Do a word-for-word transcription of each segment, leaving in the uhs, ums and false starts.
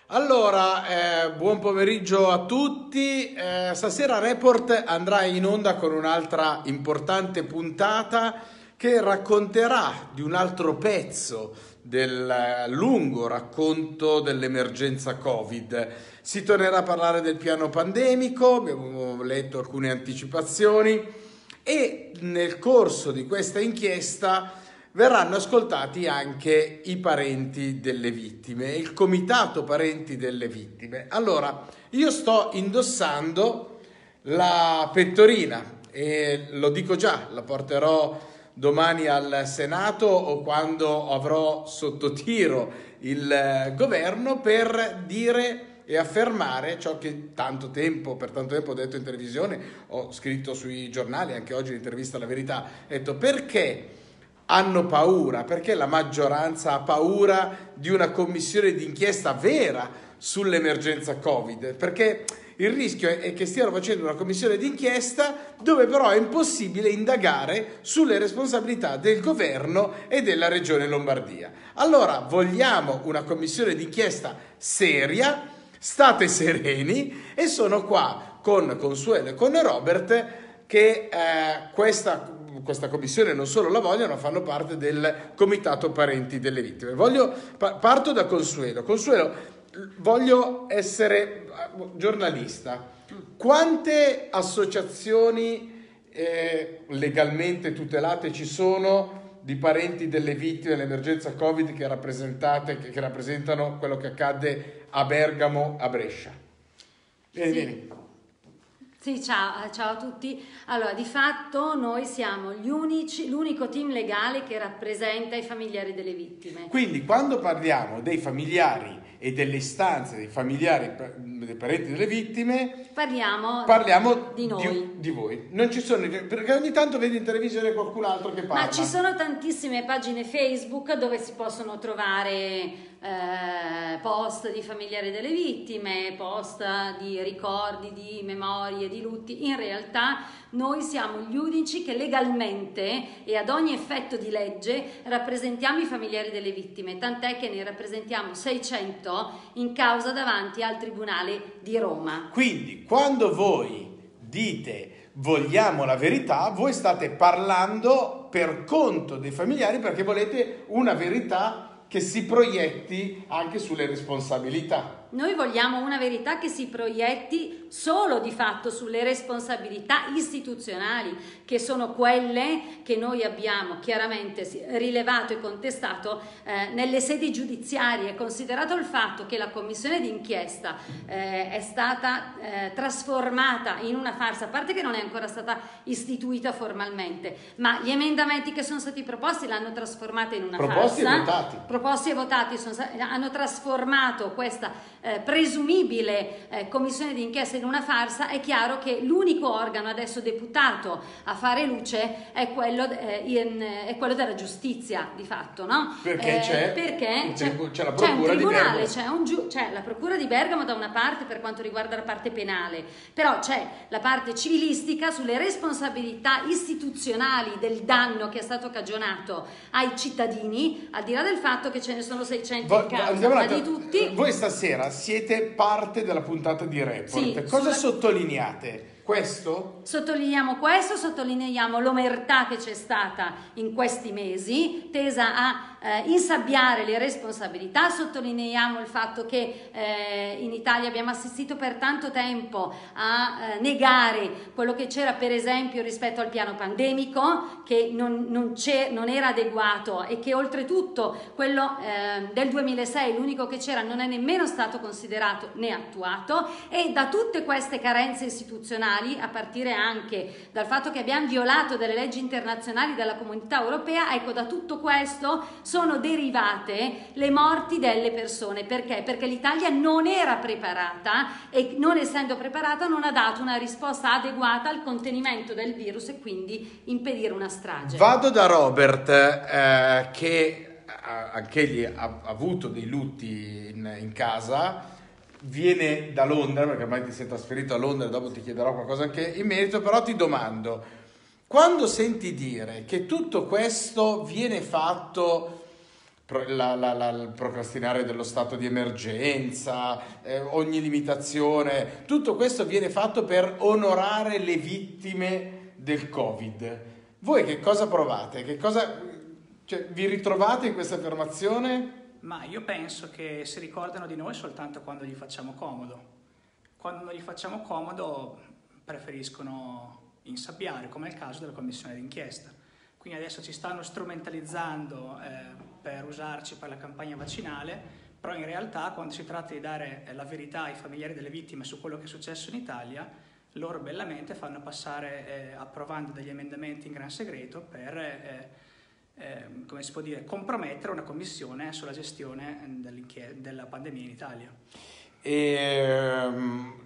Allora, eh, buon pomeriggio a tutti. Eh, stasera Report andrà in onda con un'altra importante puntata che racconterà di un altro pezzo del eh, lungo racconto dell'emergenza Covid. Si tornerà a parlare del piano pandemico, abbiamo letto alcune anticipazioni e nel corso di questa inchiesta verranno ascoltati anche i parenti delle vittime, il comitato parenti delle vittime. Allora, io sto indossando la pettorina e lo dico già, la porterò domani al Senato o quando avrò sotto tiro il governo per dire e affermare ciò che tanto tempo, per tanto tempo ho detto in televisione, ho scritto sui giornali, anche oggi in intervista alla Verità, ho detto perché hanno paura, perché la maggioranza ha paura di una commissione d'inchiesta vera sull'emergenza Covid, perché il rischio è che stiano facendo una commissione d'inchiesta dove però è impossibile indagare sulle responsabilità del governo e della regione Lombardia. Allora vogliamo una commissione d'inchiesta seria, state sereni, e sono qua con Consuelo e con Robert che eh, questa questa commissione non solo la vogliono, ma fanno parte del comitato parenti delle vittime. Voglio, parto da Consuelo. Consuelo, voglio essere giornalista. Quante associazioni eh, legalmente tutelate ci sono di parenti delle vittime dell'emergenza Covid che rappresentate, che, che rappresentano quello che accadde a Bergamo, a Brescia? Vieni, sì. vieni. Sì, ciao, ciao a tutti. Allora, di fatto noi siamo gli unici, l'unico team legale che rappresenta i familiari delle vittime. Quindi quando parliamo dei familiari e delle istanze dei familiari, dei parenti delle vittime, parliamo, parliamo di noi. Di, di voi. Non ci sono, perché ogni tanto vedi in televisione qualcun altro che parla. Ma ci sono tantissime pagine Facebook dove si possono trovare eh, post di familiari delle vittime, post di ricordi, di memorie, di lutti. In realtà noi siamo gli unici che legalmente e ad ogni effetto di legge rappresentiamo i familiari delle vittime, tant'è che ne rappresentiamo seicento in causa davanti al Tribunale di Roma. Quindi quando voi dite vogliamo la verità, voi state parlando per conto dei familiari perché volete una verità che si proietti anche sulle responsabilità. Noi vogliamo una verità che si proietti solo di fatto sulle responsabilità istituzionali, che sono quelle che noi abbiamo chiaramente rilevato e contestato eh, nelle sedi giudiziarie, considerato il fatto che la commissione d'inchiesta eh, è stata eh, trasformata in una farsa, a parte che non è ancora stata istituita formalmente, ma gli emendamenti che sono stati proposti l'hanno trasformata in una proposti farsa. E votati. Proposti e votati sono, hanno trasformato questa Eh, presumibile eh, commissione d'inchiesta in una farsa. È chiaro che l'unico organo adesso deputato a fare luce è quello, eh, in, è quello della giustizia di fatto, no? Perché, eh, c'è, perché c'è, c'è la c'è un procura tribunale, di c'è, un giu- c'è la procura di Bergamo da una parte per quanto riguarda la parte penale, però c'è la parte civilistica sulle responsabilità istituzionali del danno che è stato cagionato ai cittadini, al di là del fatto che ce ne sono seicento Vo- in causa, andiamo ma un attimo. di tutti. Voi stasera siete parte della puntata di Report. Sì, cosa sulla... sottolineate? Questo? Sottolineiamo questo, sottolineiamo l'omertà che c'è stata in questi mesi, tesa a eh, insabbiare le responsabilità. Sottolineiamo il fatto che eh, in Italia abbiamo assistito per tanto tempo a eh, negare quello che c'era, per esempio, rispetto al piano pandemico, che non, non, c'è, non era adeguato e che oltretutto quello eh, del duemilasei, l'unico che c'era, non è nemmeno stato considerato né attuato. E da tutte queste carenze istituzionali, a partire anche dal fatto che abbiamo violato delle leggi internazionali della Comunità Europea, ecco, da tutto questo sono derivate le morti delle persone. Perché? Perché l'Italia non era preparata e, non essendo preparata, non ha dato una risposta adeguata al contenimento del virus e quindi impedire una strage. Vado da Robert eh, che anche egli ha avuto dei lutti in, in casa. Viene da Londra, perché ormai ti sei trasferito a Londra, dopo ti chiederò qualcosa anche in merito, però ti domando, quando senti dire che tutto questo viene fatto La, la, la, il procrastinare dello stato di emergenza, eh, ogni limitazione, tutto questo viene fatto per onorare le vittime del Covid. Voi che cosa provate? Che cosa, cioè, vi ritrovate in questa affermazione? Ma io penso che si ricordano di noi soltanto quando gli facciamo comodo. Quando non gli facciamo comodo preferiscono insabbiare, come è il caso della commissione d'inchiesta. Quindi adesso ci stanno strumentalizzando eh, per usarci per la campagna vaccinale, però in realtà quando si tratta di dare la verità ai familiari delle vittime su quello che è successo in Italia, loro bellamente fanno passare, eh, approvando degli emendamenti in gran segreto per, eh, eh, come si può dire, compromettere una commissione sulla gestione della pandemia in Italia. E, um...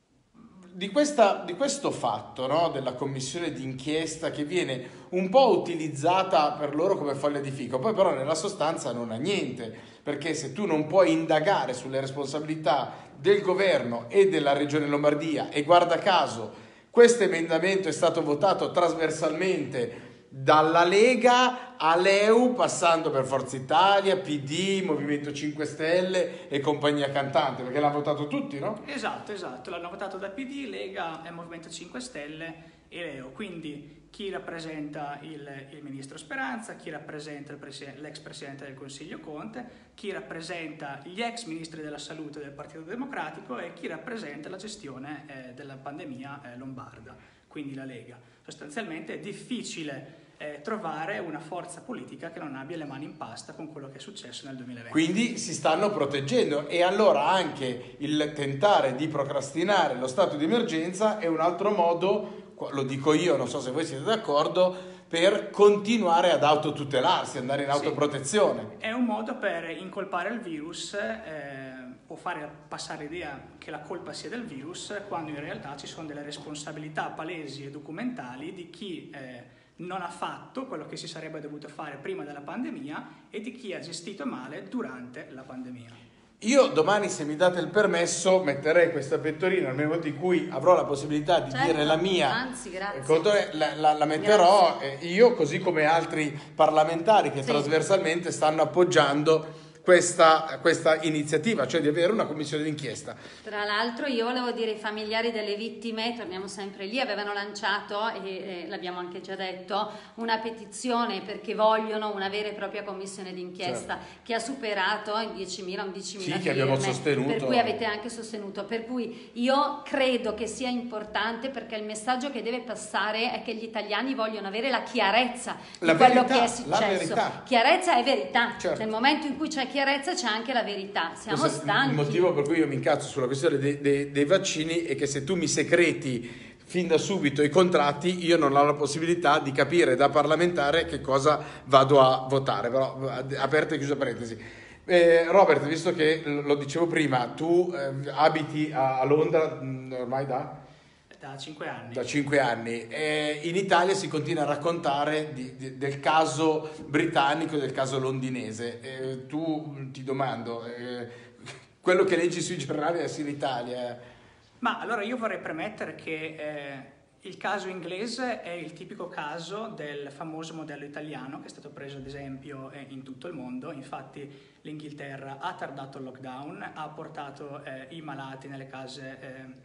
Di, questa, di questo fatto, no, della commissione d'inchiesta che viene un po' utilizzata per loro come foglia di fico, poi però nella sostanza non ha niente, perché se tu non puoi indagare sulle responsabilità del governo e della regione Lombardia, e guarda caso questo emendamento è stato votato trasversalmente dalla Lega all'E U, passando per Forza Italia, P D, Movimento cinque Stelle e compagnia cantante, perché l'hanno votato tutti, no? Esatto, esatto, l'hanno votato da P D, Lega e Movimento cinque Stelle e l'E U, quindi chi rappresenta il, il ministro Speranza, chi rappresenta il presi- l'ex presidente del Consiglio Conte, chi rappresenta gli ex ministri della salute del Partito Democratico e chi rappresenta la gestione eh, della pandemia eh, lombarda, quindi la Lega. Sostanzialmente è difficile eh, trovare una forza politica che non abbia le mani in pasta con quello che è successo nel duemilaventi. Quindi si stanno proteggendo, e allora anche il tentare di procrastinare lo stato di emergenza è un altro modo, lo dico io, non so se voi siete d'accordo, per continuare ad autotutelarsi, andare in autoprotezione. Sì, è un modo per incolpare il virus eh, o fare passare l'idea che la colpa sia del virus, quando in realtà ci sono delle responsabilità palesi e documentali di chi eh, non ha fatto quello che si sarebbe dovuto fare prima della pandemia e di chi ha gestito male durante la pandemia. Io domani, se mi date il permesso, metterei questa pettorina, nel momento in cui avrò la possibilità di certo, dire la mia, anzi, grazie. la, la, la metterò eh, io, così come altri parlamentari che sì. trasversalmente stanno appoggiando questa, questa iniziativa, cioè di avere una commissione d'inchiesta. Tra l'altro io volevo dire, i familiari delle vittime, torniamo sempre lì, avevano lanciato, e, e l'abbiamo anche già detto, una petizione perché vogliono una vera e propria commissione d'inchiesta, certo, che ha superato i diecimila, undicimila sì, firme, che abbiamo sostenuto. Per cui avete anche sostenuto. Per cui io credo che sia importante, perché il messaggio che deve passare è che gli italiani vogliono avere la chiarezza la di quello verità, che è successo. La verità. Chiarezza e verità. Certo. Nel momento in cui c'è chiarezza c'è anche la verità. Siamo Questo stanchi. Il motivo per cui io mi incazzo sulla questione dei, dei, dei vaccini è che se tu mi secreti fin da subito i contratti, io non ho la possibilità di capire da parlamentare che cosa vado a votare. Però, aperta e chiusa parentesi. Eh, Robert, visto che lo dicevo prima, tu eh, abiti a, a Londra mh, ormai da... Da cinque anni. Da cinque anni. Eh, in Italia si continua a raccontare di, di, del caso britannico e del caso londinese. Eh, tu ti domando, eh, quello che leggi sui giornali adesso in Italia... Ma allora io vorrei premettere che eh, il caso inglese è il tipico caso del famoso modello italiano che è stato preso ad esempio eh, in tutto il mondo. Infatti l'Inghilterra ha tardato il lockdown, ha portato eh, i malati nelle case... Eh,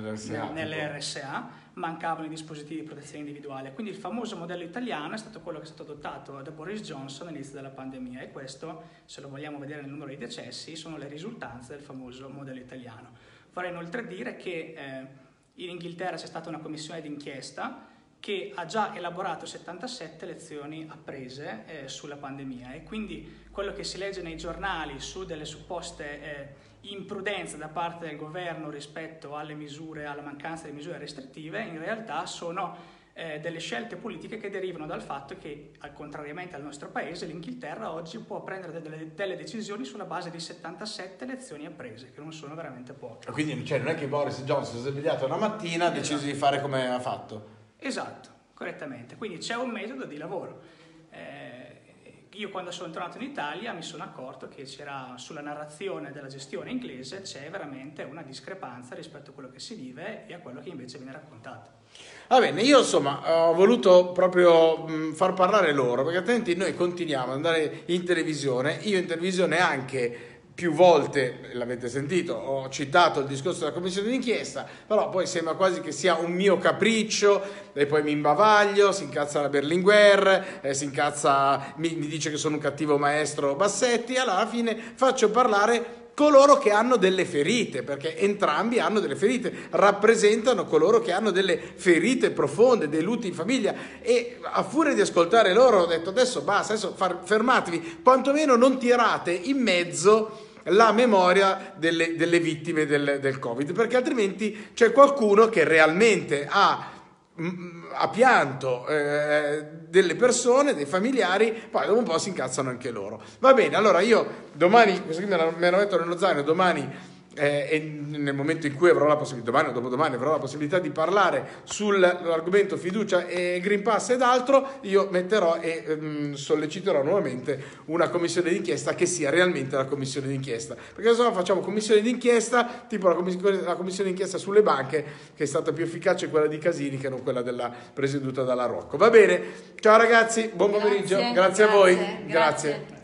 nelle R S A, mancavano i dispositivi di protezione individuale, quindi il famoso modello italiano è stato quello che è stato adottato da Boris Johnson all'inizio della pandemia, e questo, se lo vogliamo vedere nel numero di decessi, sono le risultanze del famoso modello italiano. Vorrei inoltre dire che eh, in Inghilterra c'è stata una commissione d'inchiesta che ha già elaborato settantasette lezioni apprese eh, sulla pandemia, e quindi quello che si legge nei giornali su delle supposte eh, imprudenze da parte del governo rispetto alle misure, alla mancanza di misure restrittive, in realtà sono eh, delle scelte politiche che derivano dal fatto che, al contrariamente al nostro paese, l'Inghilterra oggi può prendere delle, delle decisioni sulla base di settantasette lezioni apprese, che non sono veramente poche. Quindi cioè, non è che Boris Johnson si è svegliato una mattina e ha deciso di fare come ha fatto. Esatto, correttamente. Quindi c'è un metodo di lavoro. Eh, io quando sono tornato in Italia mi sono accorto che c'era sulla narrazione della gestione inglese c'è veramente una discrepanza rispetto a quello che si vive e a quello che invece viene raccontato. Va bene, io insomma ho voluto proprio mh, far parlare loro, perché altrimenti noi continuiamo ad andare in televisione. Io in televisione anche più volte, l'avete sentito, ho citato il discorso della commissione d'inchiesta, però poi sembra quasi che sia un mio capriccio e poi mi imbavaglio, si incazza la Berlinguer, eh, si incazza, mi, mi dice che sono un cattivo maestro Bassetti, allora alla fine faccio parlare coloro che hanno delle ferite, perché entrambi hanno delle ferite, rappresentano coloro che hanno delle ferite profonde, dei lutti in famiglia, e a furia di ascoltare loro ho detto adesso basta, adesso far, fermatevi, quantomeno non tirate in mezzo la memoria delle, delle vittime del, del Covid, perché altrimenti c'è qualcuno che realmente ha ha pianto eh, delle persone, dei familiari, poi dopo un po' si incazzano anche loro. Va bene, allora io domani, questo qui me la, me la metto nello zaino, domani eh, e nel momento in cui avrò la possibilità, domani o dopodomani avrò la possibilità di parlare sull'argomento fiducia e Green Pass ed altro, io metterò e ehm, solleciterò nuovamente una commissione d'inchiesta che sia realmente la commissione d'inchiesta, perché se no facciamo commissione d'inchiesta tipo la commissione, la commissione d'inchiesta sulle banche, che è stata più efficace quella di Casini che non quella della presieduta dalla Rocco. Va bene, ciao ragazzi, buon pomeriggio, grazie, grazie, grazie a voi, grazie. grazie.